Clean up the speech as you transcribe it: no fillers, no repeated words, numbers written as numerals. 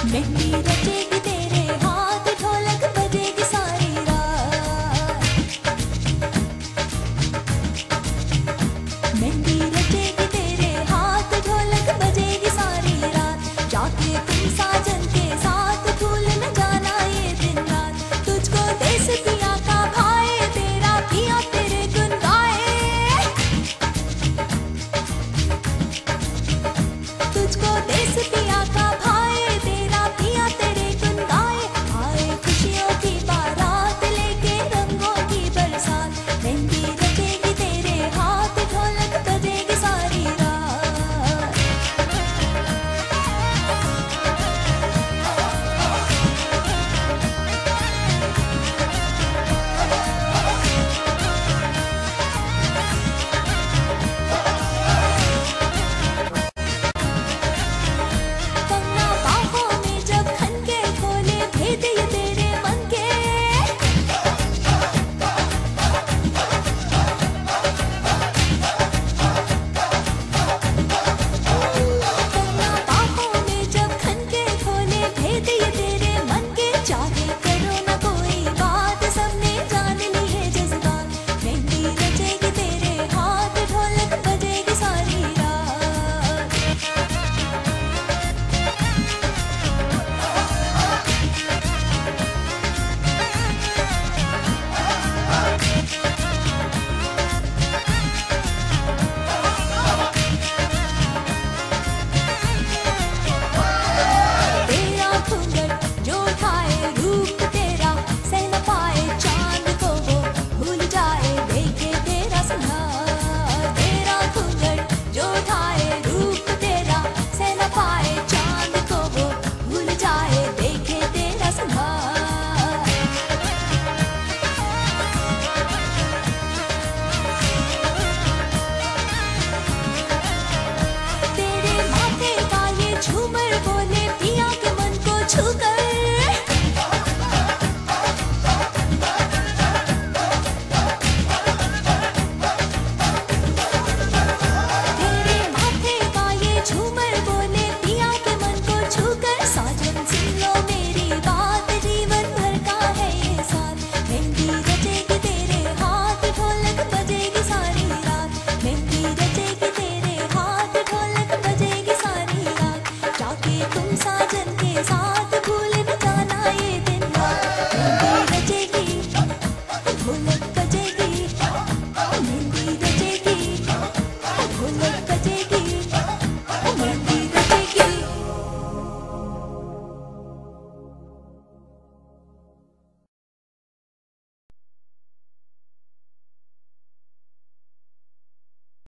मेहंदी रचेगी तेरे हाथ, ढोलक बजेगी सारी रात। मेहंदी रचेगी तेरे हाथ, ढोलक बजेगी सारी रात। जाके तुम साजन के साथ भूल न जाना ये दिन रात। तुझको देश पिया का भाए, तेरा पिया तेरे गुन गाए। तुझको देश पिया का भाए, तेरा पिया तेरे गुन गाए। आए खुशियों की बारात लेके रंगों की बरसात। मेहंदी रचेगी तेरे हाथ, ढोलक बजेगी सारी रात। कंगना बाहों में जब खनके, खोले भेद ये तेरे मन के। कंगना बाहों में जब खनके, खोले भेद ये तेरे मन के। चाहे करो न कोई बात, सबने जान ली है जज्बात। मेहंदी रचेगी तेरे हाथ, ढोलक बजेगी सारी रात। तेरा घूंघट जो उठाए, रूप तेरा सह न पाए। चांद को वो भूल जाए, देखे तेरा संहार। तेरा घूंघट जो उठाए, रूप तेरा सह न पाए। चांद को वो भूल जाए, देखे तेरा संहार। तेरे माथे का ये झूमर बोले पिया के मन को छूकर। तेरे माथे का ये झूमर बोले पिया के मन को छूकर। साजन सुन लो मेरी बात, जीवन भर का है ये साथ। मेहंदी रचेगी तेरे हाथ, ढोलक बजेगी सारी रात। मेहंदी रचेगी तेरे हाथ, ढोलक बजेगी सारी रात। जाके तुम साजन के साथ भूल न जाना ये दिन रात। मेहंदी रचेगी, ढोलक बजेगी। मेहंदी रचेगी, ढोलक बजेगी।